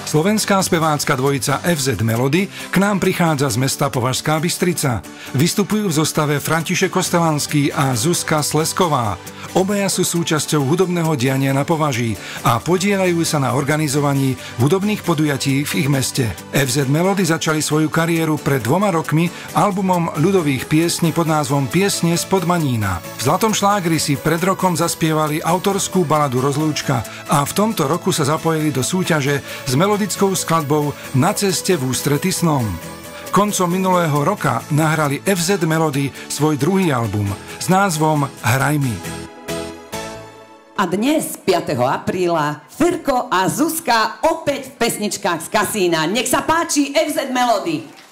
Slovenská spevácka dvojica FZ Melody k nám prichádza z mesta Považská Bystrica. Vystupujú v zostave František Kostelanský a Zuzka Slesková. Obaja sú súčasťou hudobného diania na Považí a podieľajú sa na organizovaní hudobných podujatí v ich meste. FZ Melody začali svoju kariéru pred 2 rokmi albumom ľudových piesní pod názvom Piesne spod Manína. V Zlatom šlágri si pred rokom zaspievali autorskú baladu Rozlúčka a v tomto roku sa zapojili do súťaže s melodickou skladbou Na ceste v ústrety snom. Koncom minulého roka nahrali FZ Melody svoj druhý album s názvom Hraj mi. A dnes, 5. apríla, Ferko a Zuzka opäť v pesničkách z kasína. Nech sa páči FZ Melody.